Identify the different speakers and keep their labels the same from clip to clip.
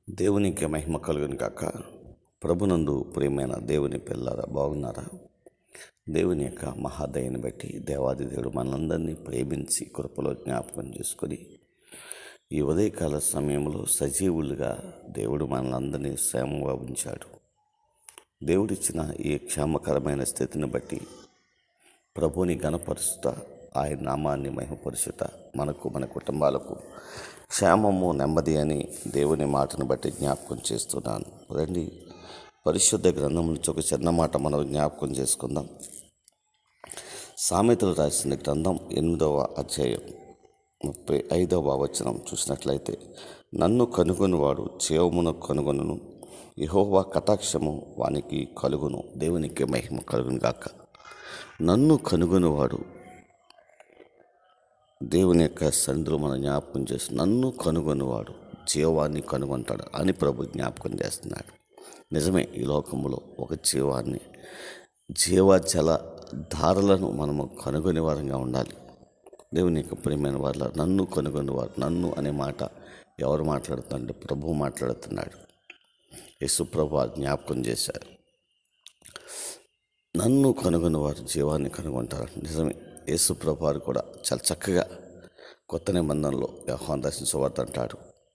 Speaker 1: దేవునికి మహిమ కలుగును గాక. ప్రభునందు ప్రియమైన దేవుని పిల్లరా, బాగున్నారా? దేవుని యొక్క మహాదయని బట్టి దేవాది దేవుడు మనందరినీ ప్రేమించి కృపలో జ్ఞాపకం చేసుకొని ఈ ఉదయకాల సమయంలో సజీవులుగా దేవుడు మనలందరినీ క్షేమంగా ఉంచాడు. దేవుడిచ్చిన ఈ క్షేమకరమైన స్థితిని బట్టి ప్రభుని ఘనపరుచుట, ఆయన నామాన్ని మహిమపరుచుట మనకు మన కుటుంబాలకు క్షేమము నెమ్మది అని దేవుని మాటను బట్టి జ్ఞాపకం చేస్తున్నాను. రండి, పరిశుద్ధ గ్రంథం నుంచి ఒక చిన్న మాట మనం జ్ఞాపకం చేసుకుందాం. సామెతలు రాసిన గ్రంథం 8వ అధ్యాయం 35వ వచనం చూసినట్లయితే, నన్ను కనుగొనివాడు జీవమును కనుగొనును, యెహోవా కటాక్షము వానికి కలుగును. దేవునికి మహిమ కలుగును గాక. నన్ను కనుగొనివాడు, దేవుని యొక్క సన్నిధిలో మనం జ్ఞాపకం చేసి, నన్ను కనుగొనివాడు జీవాన్ని కనుగొంటాడు అని ప్రభు జ్ఞాపకం చేస్తున్నాడు. నిజమే, ఈ లోకంలో ఒక జీవాన్ని, జీవజల ధారలను మనము కనుగొనే వారంగా ఉండాలి. దేవుని యొక్క ప్రియమైన వాళ్ళ, నన్ను కనుగొనివాడు, నన్ను అనే మాట ఎవరు మాట్లాడుతున్నారంటే ప్రభు మాట్లాడుతున్నాడు. యేసు ప్రభు జ్ఞాపకం చేశారు, నన్ను కనుగొనివారు జీవాన్ని కనుగొంటారు. నిజమే, యేసు ప్రభువారు కూడా చాలా చక్కగా కొత్త నిబంధనలో యోహాను రాసిన సువార్త అంటాడు,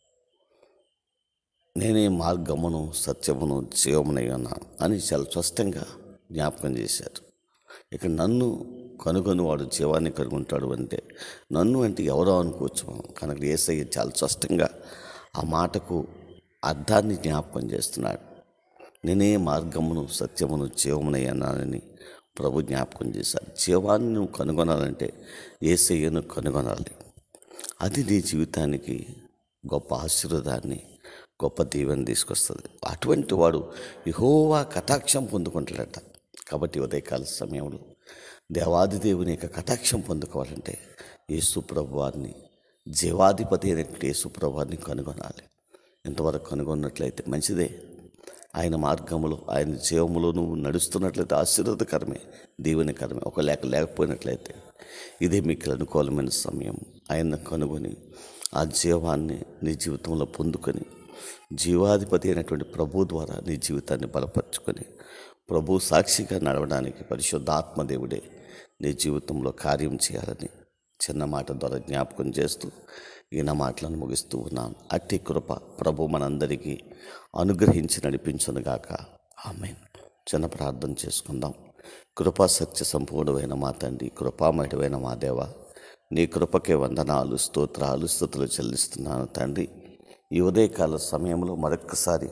Speaker 1: నేనే మార్గమును సత్యమును జీవమునై ఉన్నాను అని చాలా స్పష్టంగా జ్ఞాపకం చేశారు. ఇక నన్ను కనుగొనివాడు జీవాన్ని కనుగొంటాడు అంటే, నన్ను అంటే ఎవరో అనుకోవచ్చు మనం, కనుక యేసయ్య చాలా స్పష్టంగా ఆ మాటకు అర్థాన్ని జ్ఞాపకం చేస్తున్నాడు. నేనే మార్గమును సత్యమును జీవమునై అన్నానని ప్రభు జ్ఞాపకం చేశారు. జీవాన్ని నువ్వు కనుగొనాలంటే యేసయ్యను కనుగొనాలి. అది నీ జీవితానికి గొప్ప ఆశీర్వాదాన్ని, గొప్ప దీవెన తీసుకొస్తుంది. అటువంటి వాడు యెహోవా కటాక్షం పొందుకుంటాడట. కాబట్టి ఉదయకాల సమయంలో దేవాది దేవుని యొక్క కటాక్షం పొందుకోవాలంటే యేసు ప్రభువారిని, జీవాధిపతి అయినటువంటి యేసు ప్రభువారిని కనుగొనాలి. ఇంతవరకు కనుగొన్నట్లయితే మంచిదే. ఆయన మార్గములో, ఆయన జీవములో నువ్వు నడుస్తున్నట్లయితే ఆశీర్వాదకరమే, దీవెనకరమే. ఒక లేకపోయినట్లయితే ఇదే మీకు అనుకూలమైన సమయం. ఆయన కనుగొని ఆ జీవాన్ని నీ జీవితంలో పొందుకొని, జీవాధిపతి అయినటువంటి ప్రభు ద్వారా నీ జీవితాన్ని బలపరుచుకొని, ప్రభు సాక్షిగా నడవడానికి పరిశుద్ధాత్మదేవుడే నీ జీవితంలో కార్యం చేయాలని చిన్న మాట ద్వారా జ్ఞాపకం చేస్తూ ఈయన మాటలను ముగిస్తూ ఉన్నాను. అట్టి కృప ప్రభు మనందరికీ అనుగ్రహించి నడిపించునుగాక. ఆమేన్. చిన్న ప్రార్థన చేసుకుందాం. కృపా సత్య సంపూర్ణమైన మా తండ్రి, కృపామయుడైన మా దేవ, నీ కృపకే వందనాలు, స్తోత్రాలు, స్తుతులు చెల్లిస్తున్నాను తండ్రి. ఈ ఉదయకాల సమయంలో మరొక్కసారి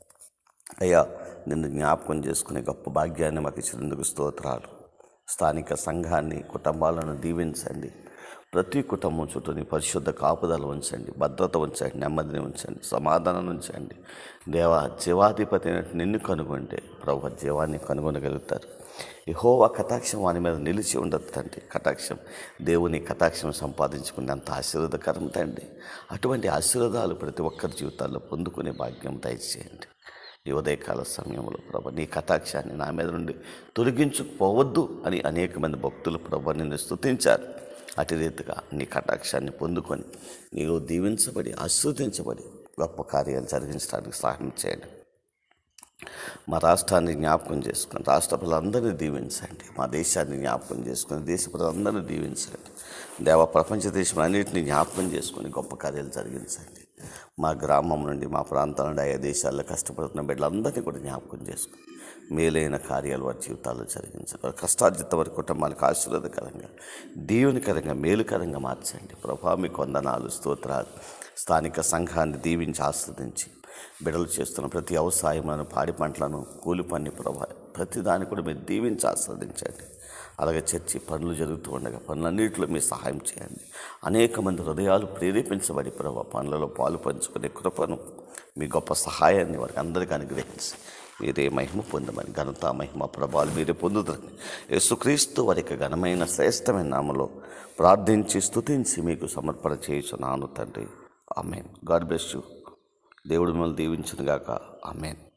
Speaker 1: అయ్యా నిన్ను జ్ఞాపకం చేసుకునే గొప్ప భాగ్యాన్ని మాకు ఇచ్చినందుకు స్తోత్రాలు. స్థానిక సంఘాన్ని, కుటుంబాలను దీవించండి. ప్రతి కుటుంబం చుట్టూ నీ పరిశుద్ధ కాపుదల ఉంచండి, భద్రత ఉంచండి, నెమ్మదిని ఉంచండి, సమాధానం ఉంచండి. దేవా, జీవాధిపతి నిన్ను కనుగొంటే ప్రభు జీవాన్ని కనుగొనగలుగుతారు. యెహోవా కటాక్షం వాని మీద నిలిచి ఉండదు తండ్రి. కటాక్షం, దేవుని కటాక్షం సంపాదించుకునేంత ఆశీర్వాదకరం తండ్రి. అటువంటి ఆశీర్వాదాలు ప్రతి ఒక్కరి జీవితాల్లో పొందుకునే భాగ్యం దయచేయండి. ఈ ఉదయకాల సమయంలో ప్రభు నీ కటాక్షాన్ని నా మీద నుండి తొలగించుకుపోవద్దు అని అనేక మంది భక్తులు ప్రభు నిన్ను స్తుతించారు. అటు రీతిగా నీ కటాక్షాన్ని పొందుకొని నీలో దీవించబడి, ఆశీర్వదించబడి గొప్ప కార్యాలు జరిగించడానికి సహాయం చేయండి. మా రాష్ట్రాన్ని జ్ఞాపకం చేసుకొని రాష్ట్ర ప్రజలందరినీ దీవించండి. మా దేశాన్ని జ్ఞాపకం చేసుకొని దేశ ప్రజలందరినీ దీవించండి. దేవ, ప్రపంచ దేశం అన్నింటినీ జ్ఞాపకం చేసుకొని గొప్ప కార్యాలు జరిగించండి. మా గ్రామం నుండి, మా ప్రాంతాల నుండి ఆయా దేశాల్లో కష్టపడుతున్న బిడ్డలందరినీ కూడా జ్ఞాపకం చేసుకొని మేలైన కార్యాలు వారి జీవితాల్లో జరిగించండి. వారి కష్టార్జిత వారి కుటుంబానికి ఆశీర్వాదకరంగా, దీవెనకరంగా, మేలుకరంగా మార్చండి. ప్రభా, మీకు వందనాలు, స్తోత్రాలు. స్థానిక సంఘాన్ని దీవించి ఆస్వాదించి బిడ్డలు చేస్తున్న ప్రతి వ్యవసాయములను, పాడి పంటలను, కూలి పని ప్రభా, ప్రతి దాన్ని కూడా మీరు దీవించి ఆస్వాదించండి. అలాగే చర్చి పనులు జరుగుతూ ఉండగా పనులన్నింటిలో మీరు సహాయం చేయండి. అనేక మంది హృదయాలు ప్రేరేపించబడి ప్రభా పనులలో పాలు పంచుకునే కృపను, మీ గొప్ప సహాయాన్ని వారికి అందరికీ అనుగ్రహించి మీరే మహిమ పొందమని, ఘనత మహిమ ప్రభావాలు మీరే పొందుతారని యేసుక్రీస్తు వారికి ఘనమైన శ్రేష్టమైన నామములో ప్రార్థించి స్తుతించి మీకు సమర్పణ చేయుచున్నాను తండ్రి. ఆమేన్. God bless you. దేవుడు మిమ్మల్ని దీవించునుగాక. ఆమేన్.